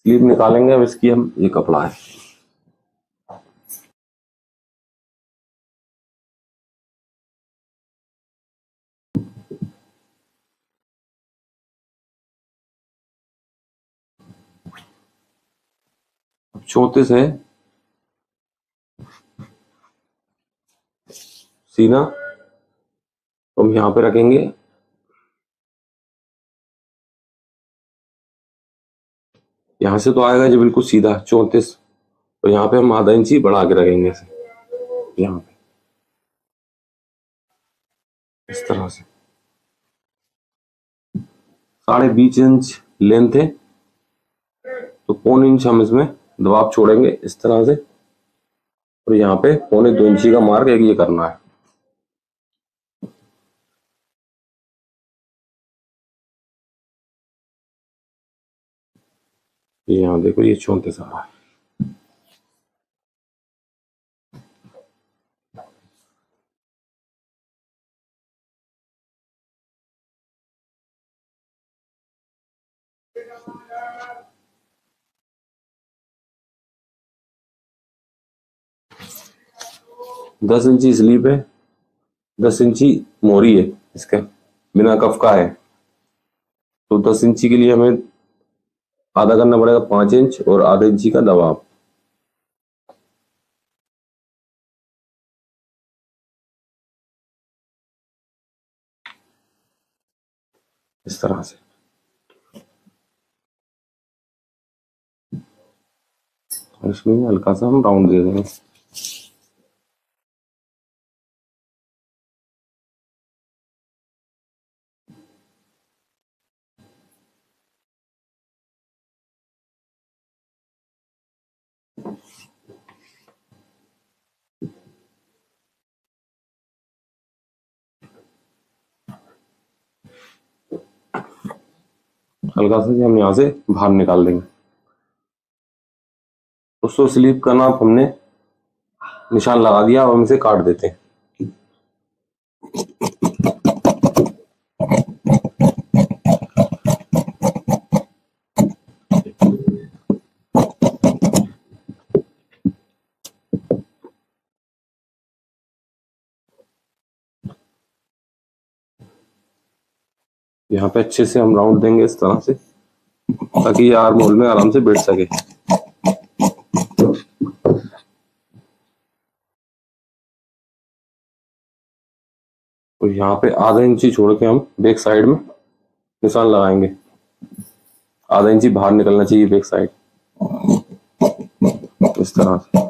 Sleeve निकालेंगे। अब इसकी हम ये कपड़ा है, अब 34 है सीना, तो हम यहाँ पे रखेंगे। यहाँ से तो आएगा जी बिल्कुल सीधा 34, तो यहाँ पे हम आधा इंची बढ़ा के रखेंगे इसे, यहाँ पे इस तरह से। 20.5 इंच लेंथ है, तो 1.25 इंच हम इसमें दबाव छोड़ेंगे इस तरह से, और यहाँ पे 1.25 इंची का मार्क एक ये करना है। ये यहाँ देखो ये 34 आ रहा है। दस इंची स्लीप है, 10 इंची मोरी है इसका, बिना कफ का है। तो 10 इंची के लिए हमें आधा करना पड़ेगा 5 इंच और आधा इंची का दबाव, इस तरह से। और इसमें हल्का सा हम राउंड दे देंगे। हल्का सा हम यहाँ से बाहर निकाल देंगे। दोस्तों स्लीप का नाप हमने निशान लगा दिया, अब हम इसे काट देते हैं। यहाँ पे अच्छे से हम राउंड देंगे इस तरह से, ताकि ये आर्म होल में आराम से बैठ सके। और यहाँ पे आधा इंची छोड़ के हम बैक साइड में निशान लगाएंगे। आधा इंची बाहर निकलना चाहिए बैक साइड, इस तरह से।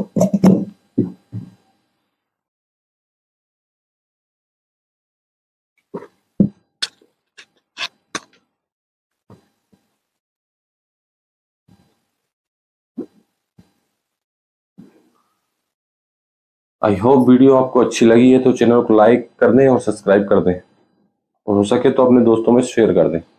आई होप वीडियो आपको अच्छी लगी है तो चैनल को लाइक कर दें और सब्सक्राइब कर दें, और हो सके तो अपने दोस्तों में शेयर कर दें।